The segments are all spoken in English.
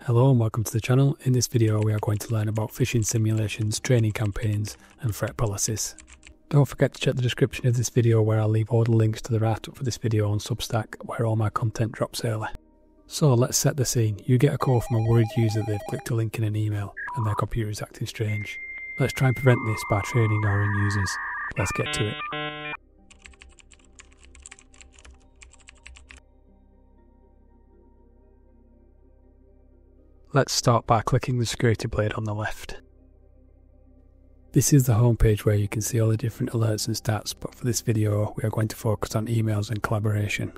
Hello and welcome to the channel. In this video we are going to learn about phishing simulations, training campaigns and threat policies. Don't forget to check the description of this video where I'll leave all the links to the write-up for this video on Substack where all my content drops early. So let's set the scene. You get a call from a worried user that they've clicked a link in an email and their computer is acting strange. Let's try and prevent this by training our own users. Let's get to it. Let's start by clicking the security blade on the left. This is the home page where you can see all the different alerts and stats, but for this video we are going to focus on emails and collaboration.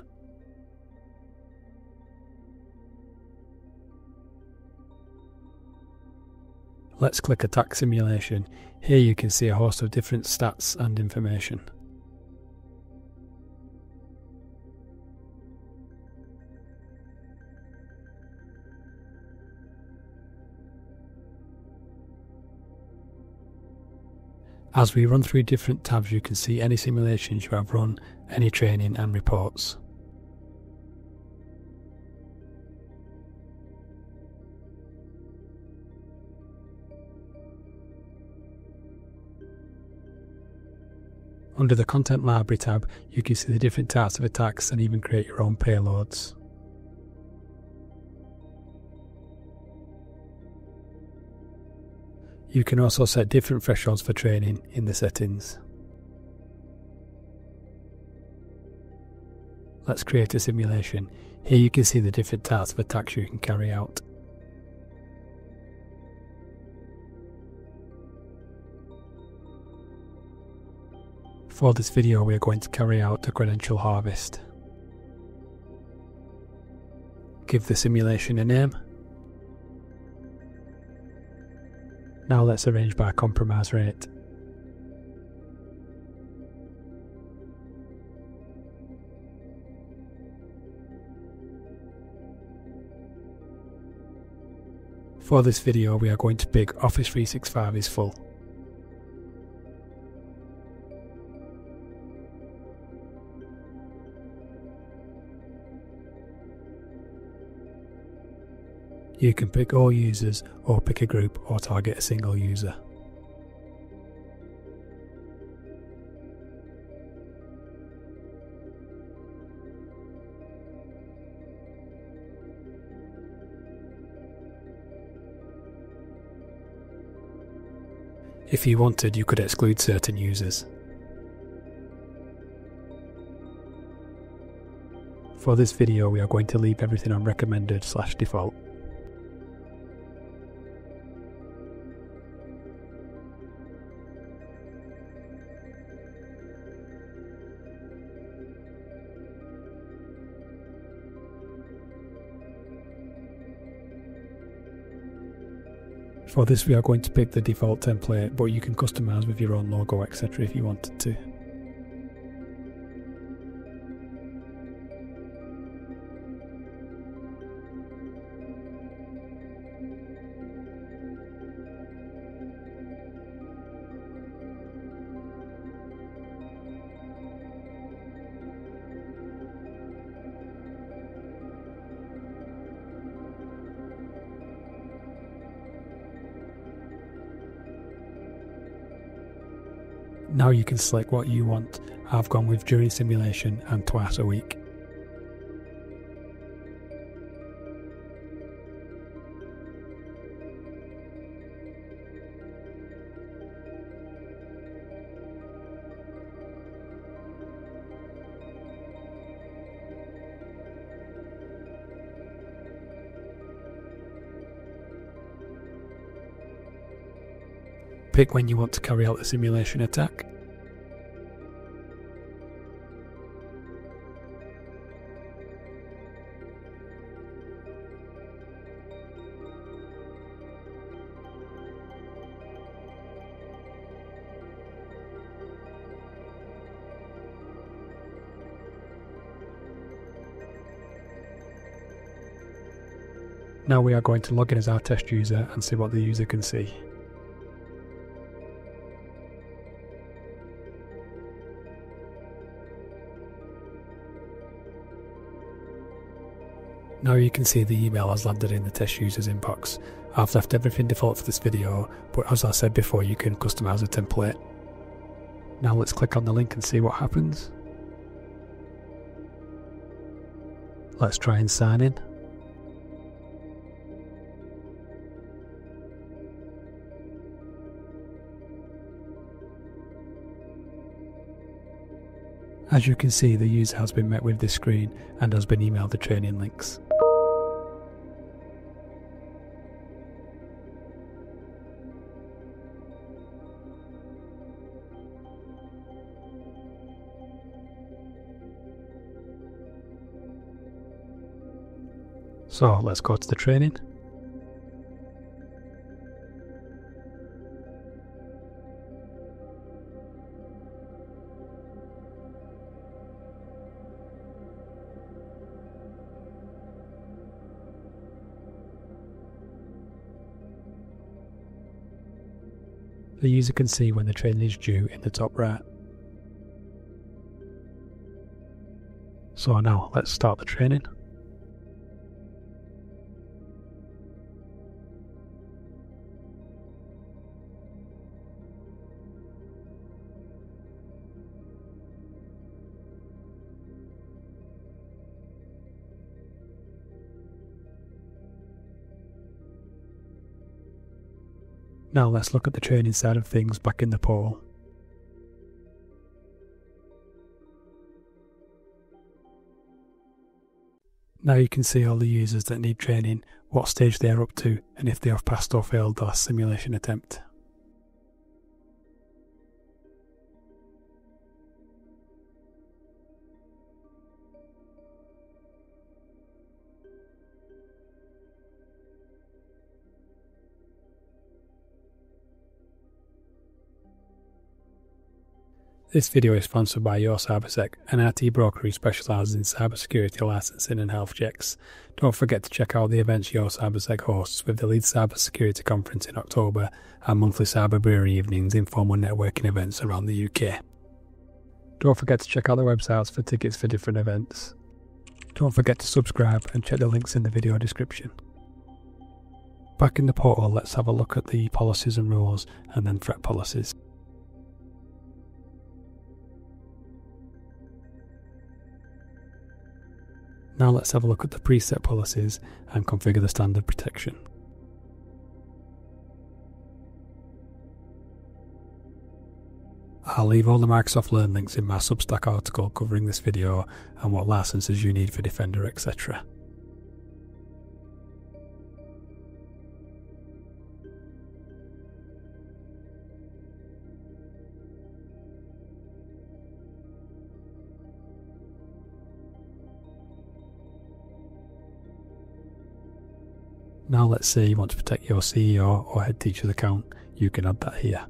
Let's click Attack Simulation. Here you can see a host of different stats and information. As we run through different tabs you can see any simulations you have run, any training and reports. Under the Content Library tab you can see the different types of attacks and even create your own payloads. You can also set different thresholds for training in the settings. Let's create a simulation. Here you can see the different types of attacks you can carry out. For this video we are going to carry out a credential harvest. Give the simulation a name. Now let's arrange by compromise rate. For this video we are going to pick Office 365 is full. You can pick all users or pick a group or target a single user. If you wanted, you could exclude certain users. For this video we are going to leave everything on recommended/default. For this we are going to pick the default template, but you can customize with your own logo etc. if you wanted to. Now you can select what you want. I've gone with during simulation and twice a week. Pick when you want to carry out the simulation attack. Now we are going to log in as our test user and see what the user can see. Now you can see the email has landed in the test user's inbox. I've left everything default for this video, but as I said before, you can customize a template. Now let's click on the link and see what happens. Let's try and sign in. As you can see, the user has been met with this screen and has been emailed the training links. So let's go to the training. The user can see when the training is due in the top right. So now let's start the training. Now let's look at the training side of things back in the portal. Now you can see all the users that need training, what stage they are up to, and if they have passed or failed their simulation attempt. This video is sponsored by Your Cybersec, an IT broker who specialises in cybersecurity licensing and health checks. Don't forget to check out the events Your Cybersec hosts, with the Leeds Cybersecurity Conference in October and monthly Cyber Brewery evenings, informal networking events around the UK. Don't forget to check out the websites for tickets for different events. Don't forget to subscribe and check the links in the video description. Back in the portal, let's have a look at the policies and rules and then threat policies. Now let's have a look at the preset policies and configure the standard protection. I'll leave all the Microsoft Learn links in my Substack article covering this video and what licenses you need for Defender, etc. Now let's say you want to protect your CEO or head teacher's account, you can add that here.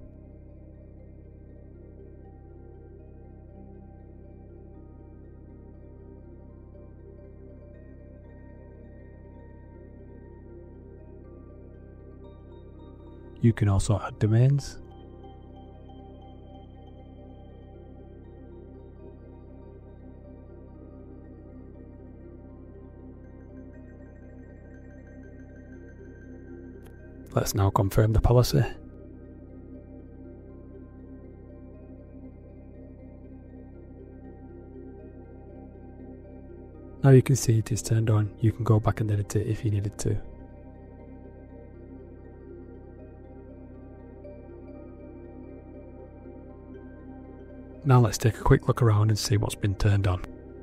You can also add domains. Let's now confirm the policy. Now you can see it is turned on. You can go back and edit it if you needed to. Now let's take a quick look around and see what's been turned on.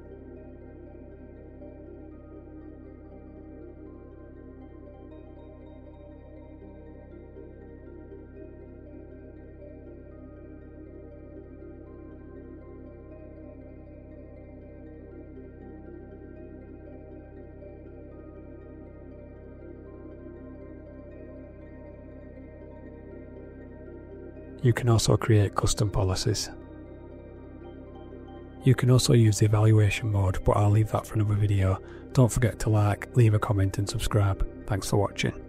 You can also create custom policies. You can also use the evaluation mode, but I'll leave that for another video. Don't forget to like, leave a comment and subscribe. Thanks for watching.